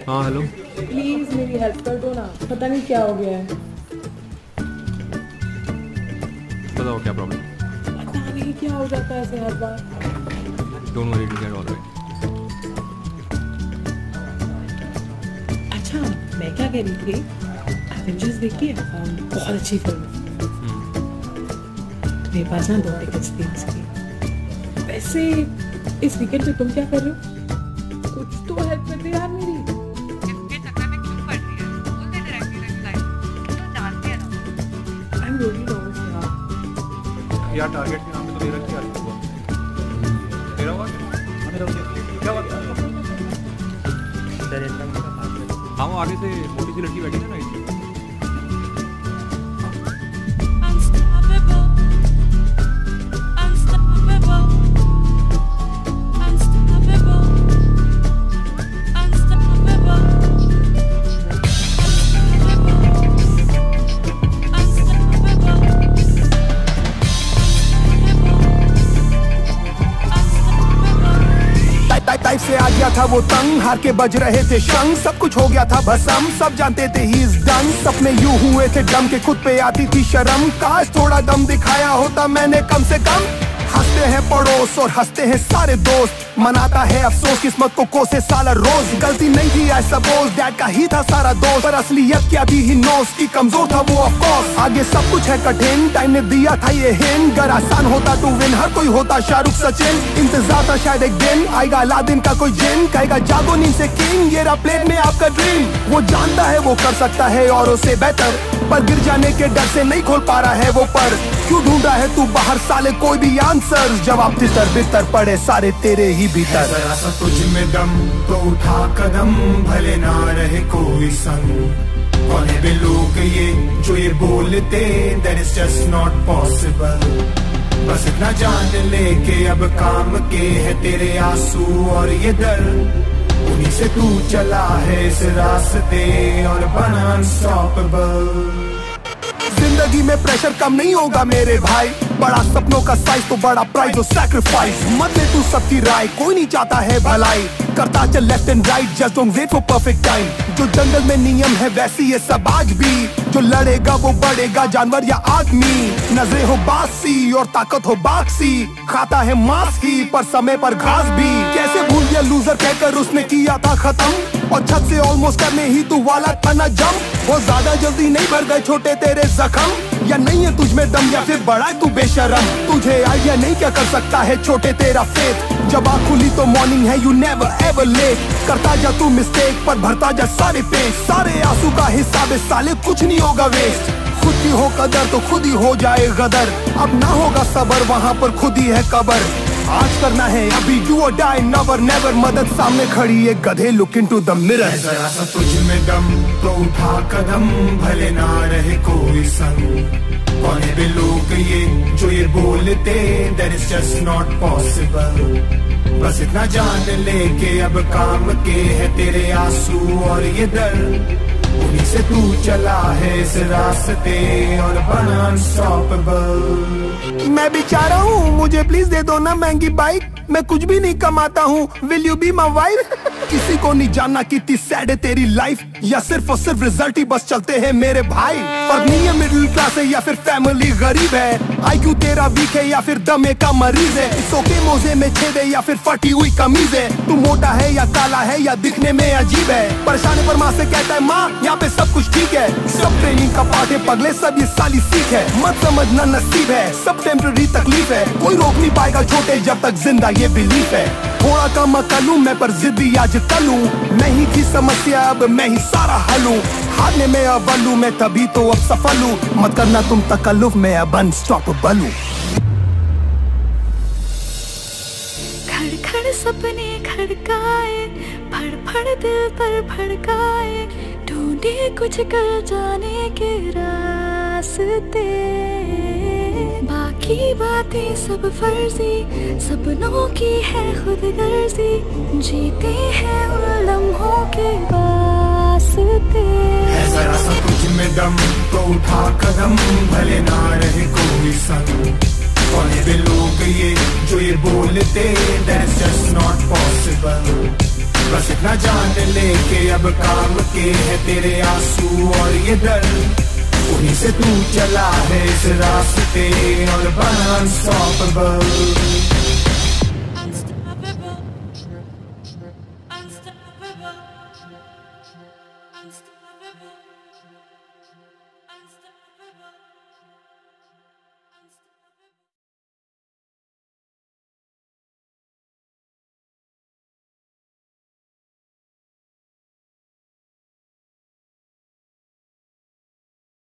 हाँ hello. Please मेरी help कर दो ना, पता नहीं क्या हो गया है। बताओ क्या प्रॉब्लम? पता नहीं क्या हो जाता है ऐसे हर बार। Don't worry, get all right. अच्छा मैं क्या कह रही थी, एवेंजर्स देखी है? बहुत अच्छी फिल्म है। मेरे पास ना 2 टिकट्स थी इसकी। वैसे इस वीकेंड पे तुम क्या कर रहे हो? कुछ तो हेल्प कर दे यार मेरी। इसके चक्कर में क्यों पड़ रही है? बोल दे डायरेक्टली लाइक तुम जानते हैं ना। आई एम रियली नर्वस यार टारगेट के नाम पे तो मेरा क्या हुआ? तेरा हुआ क्या हुआ? हाँ वो आगे से मोटी सी लड़की बैठी है ना राइट। लाइफ से आ गया था वो तंग, हार के बज रहे थे शंग, सब कुछ हो गया था भसम, सब जानते थे ही इज डन। सपने यूं हुए थे डम के खुद पे आती थी शर्म, काश थोड़ा दम दिखाया होता मैंने कम से कम। हंसते हैं पड़ोस और हंसते हैं सारे दोस्त, मनाता है अफसोस किस्मत को कोसे साला रोज। गलती नहीं थी आई सपोज, डैड का ही था सारा दोस्त, पर असलियत क्या थी ही नोस की कमजोर था वो ऑफ कोर्स। आगे सब कुछ है कठिन, टाइम ने दिया था ये हिंट, अगर आसान होता तो विन हर कोई होता शाहरुख सचिन। इंतजार था शायद एक दिन आएगा अलादीन का कोई जिन, कहेगा जागो नींद से किंग, ये रहा प्लेट में आपका ड्रीम। वो जानता है वो कर सकता है औरों से बेहतर, पर गिर जाने के डर से नहीं खोल पा रहा है वो पर। क्यों ढूंढ रहा है तू बाहर साले कोई भी आंसर, जवाब तितर बितर पड़े सारे तेरे ही भीतर। जरा सा तुझ में दम तो उठा कदम, भले ना रहे कोई संग। कौन है वे लोग ये जो ये बोलते, that is just not possible। बस इतना जान ले के अब काम के है तेरे आंसू और ये दर्द, उन्हीं से तू चला है इस रास्ते और बना अनस्टॉपेबल। जिंदगी में प्रेशर कम नहीं होगा मेरे भाई, बड़ा सपनों का साइज तो बड़ा प्राइस और सैक्रिफाइस। मत ले तू सबकी राय, कोई नहीं चाहता है भलाई, करता चल left and right, just don't wait for perfect time. जो जंगल में नियम है वैसी ये सब आज भी, जो लड़ेगा वो बढ़ेगा जानवर या आदमी। नजरें हो बासी और ताकत हो बाक्सी, खाता है मांस ही पर समय पर घास भी। कैसे भूल गया लूजर कहकर उसने किया था खत्म, और छत से ऑलमोस्ट करने ही तू वाला था ना जम। वो ज्यादा जल्दी नहीं भर गए छोटे तेरे जख्म, या नहीं है तुझ में दम या फिर बड़ा है तू बेशरम। तुझे आइडिया नहीं क्या कर सकता है छोटे तेरा फेथ, जब आँख खुली तो मॉर्निंग है यू नेवर एवर लेट। करता जा तू मिस्टेक पर भरता जा सारे पेज, सारे आंसू का हिसाब साले कुछ नहीं होगा वेस्ट। खुद की हो कदर तो खुद ही हो जाए गदर, अब ना होगा सबर वहाँ पर खुद ही है कबर। आज करना है अभी डू और डाई नेवर नेवर, मदद सामने खड़ी है गधे लुक इनटू द मिरर। जरा सा तुझ में दम तो उठा कदम, भले ना रहे कोई संग। कौन है वे लोग ये जो ये बोलते, that is just not possible। बस इतना जान ले के अब काम के है तेरे आंसू और ये दर्द, उन्हीं से तू चला है इस रास्ते और बना अनस्टॉपेबल। मैं बेचारा हूँ, मुझे प्लीज दे दो ना महंगी बाइक, मैं कुछ भी नहीं कमाता हूँ, will you be my wife. किसी को नहीं जानना कितनी सैड है तेरी लाइफ, या सिर्फ और सिर्फ रिजल्ट ही बस चलते हैं मेरे भाई। फर्क नहीं है मिडिल क्लास है या फिर फैमिली गरीब है, IQ तेरा वीक है या फिर दमे का मरीज है। इट्स ओके मोजे में छेद है या फिर फटी हुई कमीज है, तू मोटा है या काला है या दिखने में अजीब है। परेशानी पर माँ से कहता है माँ यहाँ पे सब कुछ ठीक है, सब ट्रेनिंग का पार्ट है पगले, सब ये साली सीख है। मत समझना नसीब है, सब टेम्पररी तकलीफ है, कोई रोक नहीं पाएगा छोटे जब तक जिंदा ये बिलीफ है। थोड़ा कम अकल हूँ मैं पर जिद्दी आज कल हूँ, नहीं थी समस्या अब मैं ही सारा हल हूँ। हारने में अव्वल हूँ मैं तभी तो अब सफल हूँ, मत करना तुम तकल्लुफ में अब अनस्टॉपेबल हूँ। खड़ खड़ सपने खड़काए, फड़ फड़ दिल पर भड़काए, ढूंढे कुछ कर जाने के रास्ते। बाकी बातें सब फर्जी, सपनों की है खुद गर्जी, जीते हैं उन लम्हों के वास्ते। जरा सा तुझ में दम तो उठा कदम, भले ना रहे कोई संग। कौन है लोग ये जो ये बोलते, that's just not possible। बस इतना जान ले के अब काम के है तेरे आंसू और ये डर, उन्हीं से तू चला है इस रास्ते और बना अनस्टॉपेबल। Unstoppable, unstoppable, unstoppable.